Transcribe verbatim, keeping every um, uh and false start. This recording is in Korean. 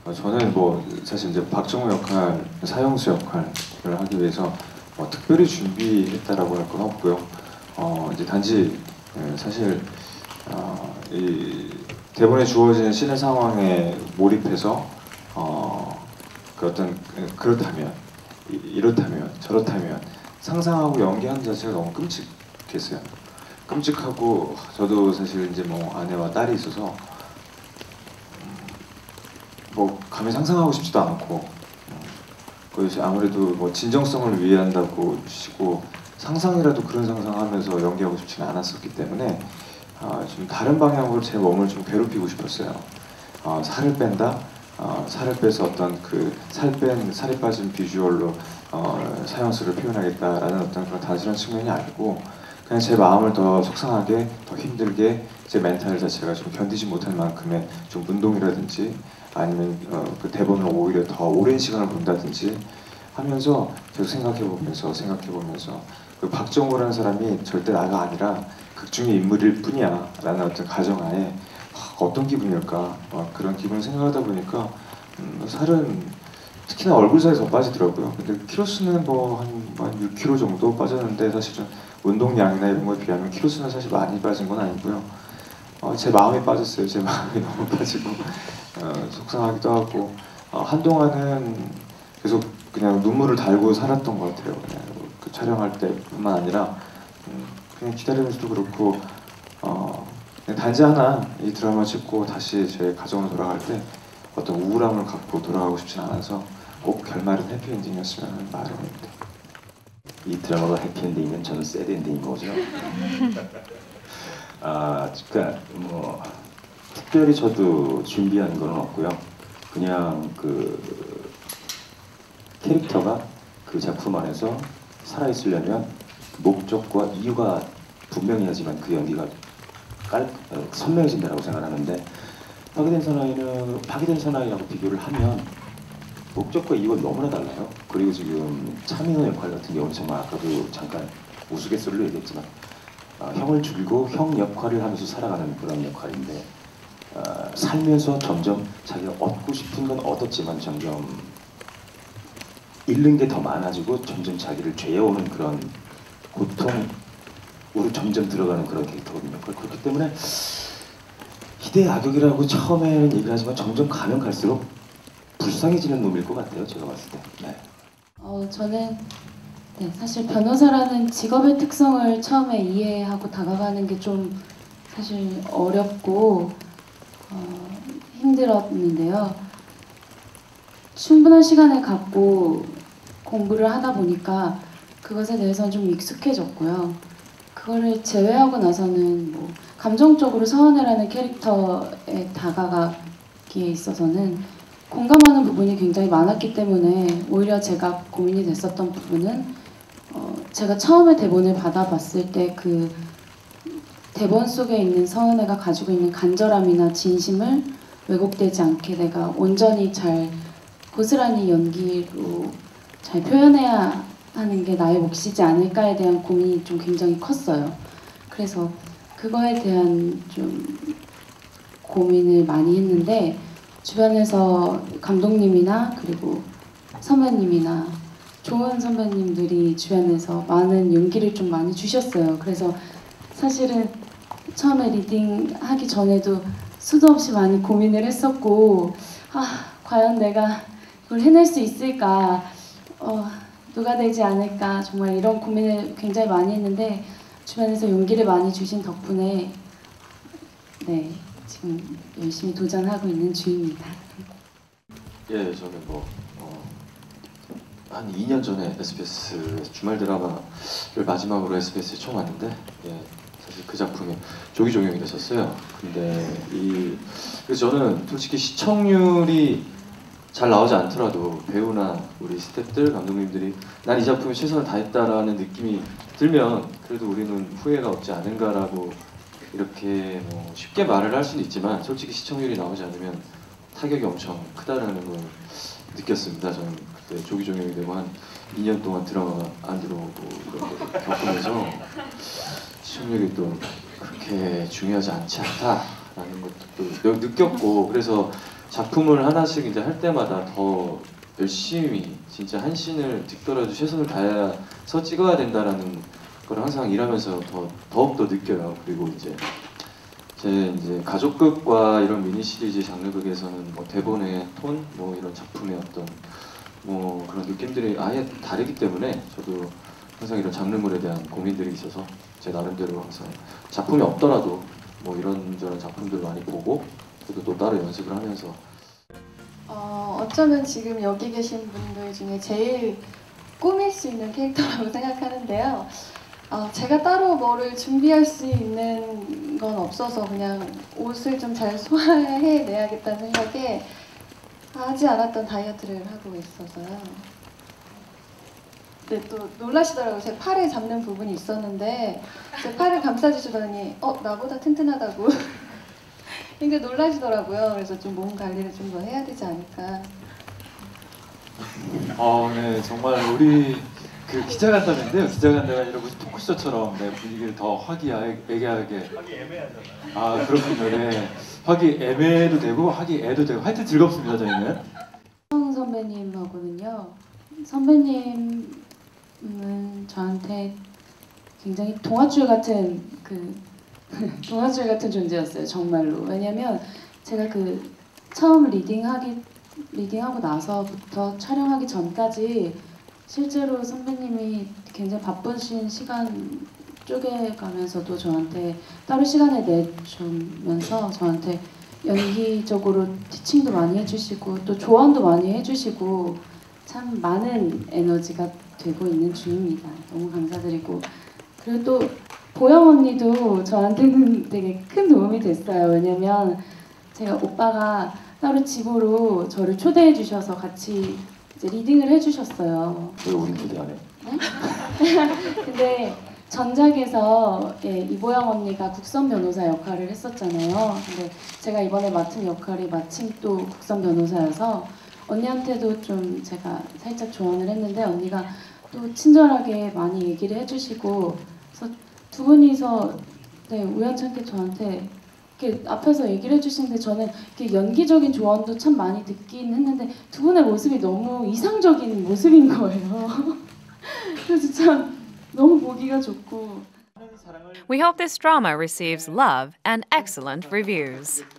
어, 저는 뭐 사실 이제 박정우 역할, 사형수 역할을 하기 위해서 뭐 특별히 준비했다라고 할 건 없고요. 어, 이제 단지 예, 사실 어, 이 대본에 주어진 신의 상황에 몰입해서 어, 그 어떤 그렇다면 이, 이렇다면 저렇다면 상상하고 연기하는 자체가 너무 끔찍했어요. 끔찍하고 저도 사실 이제 뭐 아내와 딸이 있어서 뭐 감히 상상하고 싶지도 않고 그래서 아무래도 뭐 진정성을 위한다고 치고 상상이라도 그런 상상하면서 연기하고 싶지는 않았었기 때문에 아, 좀 다른 방향으로 제 몸을 좀 괴롭히고 싶었어요. 어, 살을 뺀다? 어, 살을 빼서 어떤 그 살 뺀, 살이 빠진 비주얼로 어, 사형수를 표현하겠다라는 어떤 그런 단순한 측면이 아니고 그냥 제 마음을 더 속상하게, 더 힘들게 제 멘탈 자체가 좀 견디지 못할 만큼의 좀 운동이라든지 아니면 어, 그 대본을 오히려 더 오랜 시간을 본다든지 하면서 계속 생각해보면서 생각해보면서 그 박정우라는 사람이 절대 나가 아니라 극중의 인물일 뿐이야 라는 어떤 가정하에 어떤 기분일까 막 그런 기분을 생각하다 보니까 음, 살은 특히나 얼굴 살이 더 빠지더라고요. 근데 키로수는 뭐 한 육 킬로그램 정도 빠졌는데 사실은 운동량이나 이런 거에 비하면 키로수는 사실 많이 빠진 건 아니고요. 어, 제 마음이 빠졌어요. 제 마음이 너무 빠지고 어, 속상하기도 하고 어, 한동안은 계속 그냥 눈물을 달고 살았던 것 같아요. 그냥 그 촬영할 때뿐만 아니라 음, 그냥 기다리면서도 그렇고 어, 그냥 단지 하나 이 드라마 찍고 다시 제 가정으로 돌아갈 때 어떤 우울함을 갖고 돌아가고 싶진 않아서 꼭 결말은 해피엔딩이었으면 하는 마음입니다. 이 드라마가 해피엔딩이면 저는 새드엔딩인 거죠. 아, 그러니까 뭐 특별히 저도 준비한 건 없고요. 그냥 그 캐릭터가 그 작품 안에서 살아있으려면 목적과 이유가 분명해야지만 그 연기가 깔, 어, 선명해진다고 생각하는데 파괴된 사나이는 파괴된 사나이라고 비교를 하면 목적과 이유가 너무나 달라요. 그리고 지금 차민호 역할 같은 경우는 정말 아까도 잠깐 우스갯소리로 얘기했지만 어, 형을 죽이고 형 역할을 하면서 살아가는 그런 역할인데 어, 살면서 점점 자기가 얻고 싶은 건 얻었지만 점점 잃는 게 더 많아지고 점점 자기를 죄어오는 그런 고통으로 점점 들어가는 그런 캐릭터거든요. 그렇기 때문에 희대의 악역이라고 처음에는 얘기를 하지만 점점 가면 갈수록 불쌍해지는 놈일 것 같아요. 제가 봤을 때. 네. 어, 저는 네, 사실 변호사라는 직업의 특성을 처음에 이해하고 다가가는 게 좀 사실 어렵고 어, 힘들었는데요. 충분한 시간을 갖고 공부를 하다 보니까 그것에 대해서는 좀 익숙해졌고요. 그거를 제외하고 나서는 뭐 감정적으로 서은혜라는 캐릭터에 다가가기에 있어서는 공감하는 부분이 굉장히 많았기 때문에 오히려 제가 고민이 됐었던 부분은 어, 제가 처음에 대본을 받아봤을 때 그 대본 속에 있는 서은혜가 가지고 있는 간절함이나 진심을 왜곡되지 않게 내가 온전히 잘 고스란히 연기로 잘 표현해야 하는 게 나의 몫이지 않을까에 대한 고민이 좀 굉장히 컸어요. 그래서 그거에 대한 좀 고민을 많이 했는데 주변에서 감독님이나 그리고 선배님이나 좋은 선배님들이 주변에서 많은 용기를 좀 많이 주셨어요. 그래서 사실은 처음에 리딩 하기 전에도 수도 없이 많이 고민을 했었고 아 과연 내가 이걸 해낼 수 있을까 어, 누가 되지 않을까 정말 이런 고민을 굉장히 많이 했는데 주변에서 용기를 많이 주신 덕분에 네 지금 열심히 도전하고 있는 중입니다. 예, 저는 뭐 한 이 년 전에 에스비에스 주말 드라마를 마지막으로 에스비에스에 처음 왔는데 예, 사실 그 작품이 조기종영이 됐었어요. 근데 이 그래서 저는 솔직히 시청률이 잘 나오지 않더라도 배우나 우리 스태프들, 감독님들이 난 이 작품에 최선을 다했다라는 느낌이 들면 그래도 우리는 후회가 없지 않은가라고 이렇게 뭐 쉽게 말을 할 수는 있지만 솔직히 시청률이 나오지 않으면 타격이 엄청 크다라는 걸 느꼈습니다. 저는 그때 조기종영이 되고 한 이 년 동안 드라마가 안 들어오고 이런 걸 겪으면서 시청률이 또 그렇게 중요하지 않지 않다라는 것도 또 느꼈고 그래서 작품을 하나씩 이제 할 때마다 더 열심히 진짜 한 씬을 찍더라도 최선을 다해서 찍어야 된다라는 걸 항상 일하면서 더 더욱 더 느껴요. 그리고 이제 제 이제 가족극과 이런 미니 시리즈 장르극에서는 뭐 대본의 톤, 뭐 이런 작품의 어떤 뭐 그런 느낌들이 아예 다르기 때문에 저도 항상 이런 장르물에 대한 고민들이 있어서 제 나름대로 항상 작품이 없더라도 뭐 이런저런 작품들 많이 보고 저도 또 따로 연습을 하면서 어, 어쩌면 지금 여기 계신 분들 중에 제일 꾸밀 수 있는 캐릭터라고 생각하는데요. 어, 제가 따로 뭐를 준비할 수 있는 건 없어서 그냥 옷을 좀 잘 소화해내야겠다는 생각에 하지 않았던 다이어트를 하고 있어서요. 네, 또 놀라시더라고요. 제 팔을 잡는 부분이 있었는데 제 팔을 감싸주시더니 어, 나보다 튼튼하다고 굉장히 놀라시더라고요. 그래서 좀 몸 관리를 좀 더 해야 되지 않을까. 어, 네, 정말 우리 그 기자간담회인데요. 기자간담회 아니라 무슨 토크쇼처럼 네, 분위기를 더 화기애애하게. 화기애매하잖아요. 아, 그렇군요. 네, 화기애매도 되고 화기애도 되고 하여튼 즐겁습니다. 저희는. 성 선배님하고는요. 선배님은 저한테 굉장히 동화줄 같은 그 동화줄 같은 존재였어요. 정말로. 왜냐면 제가 그 처음 리딩하기 리딩하고 나서부터 촬영하기 전까지 실제로 선배님이 굉장히 바쁘신 시간 쪼개가면서도 저한테 따로 시간을 내주면서 저한테 연기적으로 티칭도 많이 해주시고 또 조언도 많이 해주시고 참 많은 에너지가 되고 있는 중입니다. 너무 감사드리고 그리고 또 보영 언니도 저한테는 되게 큰 도움이 됐어요. 왜냐면 제가 오빠가 따로 집으로 저를 초대해 주셔서 같이 이제 리딩을 해주셨어요. 왜 우린 초대 안 해? 네? 근데 전작에서 예, 이보영 언니가 국선 변호사 역할을 했었잖아요. 근데 제가 이번에 맡은 역할이 마침 또 국선 변호사여서 언니한테도 좀 제가 살짝 조언을 했는데 언니가 또 친절하게 많이 얘기를 해주시고 그래서 두 분이서 네, 우연찮게 저한테 이렇게 앞에서 얘기를 해주시는데 저는 이렇게 연기적인 조언도 참 많이 듣긴 했는데 두 분의 모습이 너무 이상적인 모습인 거예요. 그래서 참 너무 보기가 좋고. We hope this drama receives love and excellent reviews.